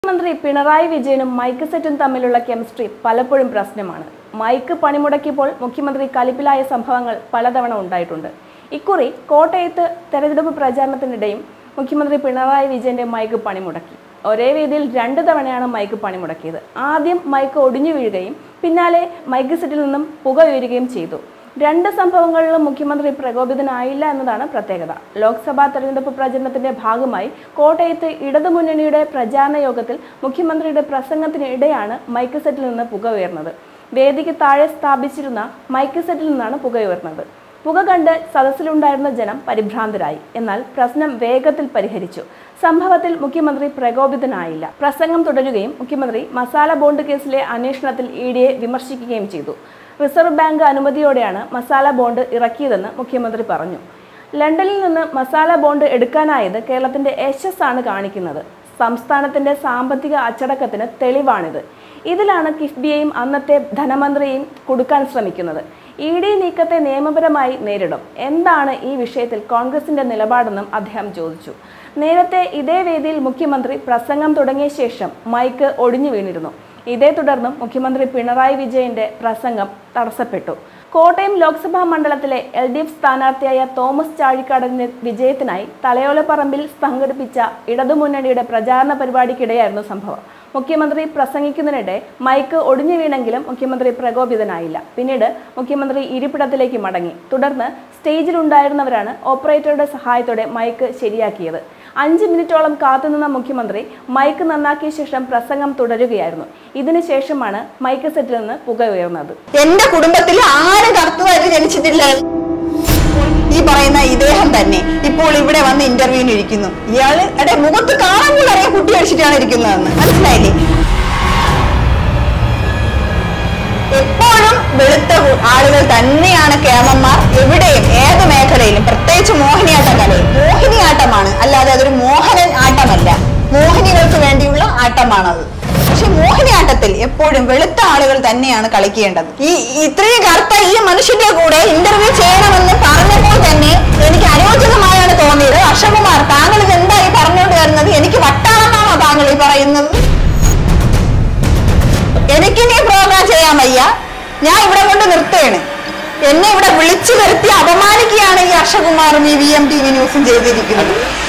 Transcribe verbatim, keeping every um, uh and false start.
മുഖ്യമന്ത്രി പിണറായി വിജയനും മൈക്ക് സെറ്റും തമ്മിലുള്ള കെമിസ്ട്രി പലപ്പോഴും പ്രശ്നമാണ്. മൈക്ക് പണിമുടക്കിയപ്പോൾ മുഖ്യമന്ത്രി കലിപ്പിലായ സംഭവങ്ങൾ പലതവണ ഉണ്ടായിട്ടുണ്ട്. ഇക്കുറി കോട്ടയത്ത് തെരഞ്ഞെടുപ്പ് പ്രചാരണത്തിനിടെയും മുഖ്യമന്ത്രി പിണറായി വിജയന്റെ മൈക്ക് പണിമുടക്കി. ഒരേ വേദിയിൽ രണ്ട് തവണയാണ് മൈക്ക് പണിമുടക്കിയത്. ആദ്യം മൈക്ക് ഒടിഞ്ഞു വീഴുകയും പിന്നാലെ മൈക്ക് സെറ്റിൽ നിന്നും പുക ഉയരുകയും ചെയ്തു. രണ്ട് സംഭവങ്ങളിലും മുഖ്യമന്ത്രി പ്രകോപിതനായില്ല എന്നതാണ് പ്രത്യേകത. ലോക്സഭാ തെരഞ്ഞെടുപ്പ് പ്രചരണത്തിന്റെ ഭാഗമായി കോട്ടയത്ത് ഇടതുമുന്നണിയുടെ പ്രചാരണ യോഗത്തിൽ മുഖ്യമന്ത്രിയുടെ പ്രസംഗത്തിനിടെയാണ് മൈക്ക് സെറ്റിൽ നിന്ന് പുക ഉയർന്നത്. വേദിക്ക് താഴെ സ്ഥാപിച്ചിരുന്ന മൈക്ക് സെറ്റിൽ നിന്നാണ് പുക ഉയർന്നത്. പുക കണ്ട് സദസ്സിലുണ്ടായിരുന്ന ജനം പരിഭ്രാന്തരായി. എന്നാൽ പ്രശ്നം വേഗത്തിൽ പരിഹരിച്ചു. സംഭവത്തിൽ മുഖ്യമന്ത്രി പ്രകോപിതനായില്ല. പ്രസംഗം തുടരുകയും മുഖ്യമന്ത്രി മസാല ബോണ്ട് കേസിലെ അന്വേഷണത്തിൽ ഇ ഡിയെ വിമർശിക്കുകയും ചെയ്തു. റിസർവ് ബാങ്ക് അനുമതിയോടെയാണ് മസാല ബോണ്ട് ഇറക്കിയതെന്ന് മുഖ്യമന്ത്രി പറഞ്ഞു. ലണ്ടനിൽ നിന്ന് മസാല ബോണ്ട് എടുക്കാനായത് കേരളത്തിന്റെ യശസ് ആണ് കാണിക്കുന്നത്. സംസ്ഥാനത്തിന്റെ സാമ്പത്തിക അച്ചടക്കത്തിന് തെളിവാണിത്. ഇതിലാണ് കിഫ്ബിയെയും അന്നത്തെ ധനമന്ത്രിയെയും കൊടുക്കാൻ ശ്രമിക്കുന്നത്. ഇ ഡി നീക്കത്തെ നിയമപരമായി നേരിടും. എന്താണ് ഈ വിഷയത്തിൽ കോൺഗ്രസിന്റെ നിലപാടെന്നും അദ്ദേഹം ചോദിച്ചു. നേരത്തെ ഇതേ വേദിയിൽ മുഖ്യമന്ത്രി പ്രസംഗം തുടങ്ങിയ ശേഷം മൈക്ക് ഒടിഞ്ഞു വീണിരുന്നു. ഇതേ തുടർന്നും മുഖ്യമന്ത്രി പിണറായി വിജയന്റെ പ്രസംഗം തടസ്സപ്പെട്ടു. കോട്ടയം ലോക്സഭാ മണ്ഡലത്തിലെ എൽ ഡി എഫ് സ്ഥാനാർത്ഥിയായ തോമസ് ചാഴിക്കാടന്റെ വിജയത്തിനായി തലയോലപ്പറമ്പിൽ സംഘടിപ്പിച്ച ഇടതുമുന്നണിയുടെ പ്രചാരണ പരിപാടിക്കിടെയായിരുന്നു സംഭവം. മുഖ്യമന്ത്രി പ്രസംഗിക്കുന്നതിനിടെ മൈക്ക് ഒടിഞ്ഞു വീണെങ്കിലും മുഖ്യമന്ത്രി പ്രകോപിതനായില്ല. പിന്നീട് മുഖ്യമന്ത്രി ഇരിപ്പിടത്തിലേക്ക് മടങ്ങി. തുടർന്ന് സ്റ്റേജിലുണ്ടായിരുന്നവരാണ് ഓപ്പറേറ്ററുടെ സഹായത്തോടെ മൈക്ക് ശരിയാക്കിയത്. അഞ്ച് മിനിറ്റോളം കാത്തുനിന്ന മുഖ്യമന്ത്രി മൈക്ക് നന്നാക്കിയ ശേഷം പ്രസംഗം തുടരുകയായിരുന്നു. ഇതിനുശേഷമാണ് മൈക്ക് സെറ്റിൽ നിന്ന് പുക ഉയർന്നത്. എന്റെ കുടുംബത്തിൽ ആരും കറുത്തതായിട്ട് ജനിച്ചിട്ടില്ല. ഈ പറയുന്ന ഇദ്ദേഹം തന്നെ ഇപ്പോൾ ഇവിടെ വന്ന് ഇന്റർവ്യൂവിന് ഇരിക്കുന്നു. ഇയാള് എടെ മുഖത്ത് കാണുമ്പോൾ അറിയാം കുട്ടി അടിച്ചിട്ടാണ് ഇരിക്കുന്നതെന്ന്. മനസ്സിലായില്ലേ? എപ്പോഴും വെളുത്ത ആളുകൾ തന്നെയാണ് കേമന്മാർ. എവിടെയും ഏത് മേഖലയിലും, പ്രത്യേകിച്ച് മോഹിനിയാട്ട കലയിൽ. മോഹിനിയാട്ടമാണ്, അല്ലാതെ അതൊരു മോഹനൻ ആട്ടമല്ല. മോഹിനികൾക്ക് വേണ്ടിയുള്ള ആട്ടമാണത്. പക്ഷെ മോഹിനിയാട്ടത്തിൽ എപ്പോഴും വെളുത്ത ആളുകൾ തന്നെയാണ് കളിക്കേണ്ടത്. ഈ ഇത്രയും കറുത്ത ഈ മനുഷ്യന്റെ കൂടെ ഇന്റർവ്യൂ ചെയ്യണമെന്ന് പറഞ്ഞപ്പോൾ തന്നെ എനിക്ക് അരോചകമായാണ് തോന്നിയത്. അക്ഷകുമാർ, താങ്കൾ ഇത് എന്തായി പറഞ്ഞുകൊണ്ട് വരുന്നത്? എനിക്ക് വട്ടാണെന്നാണോ താങ്കൾ ഈ പറയുന്നത്? എനിക്കിനി പ്രോഗ്രാം ചെയ്യാൻ വയ്യ. ഞാൻ ഇവിടെ കൊണ്ട് നിർത്തുകയാണ്. എന്നെ ഇവിടെ വിളിച്ചു വരുത്തി അപമാനിക്കുകയാണ് ഈ അക്ഷകുമാറും ഈ വി എം ടി വി ന്യൂസും ചെയ്തിരിക്കുന്നത്.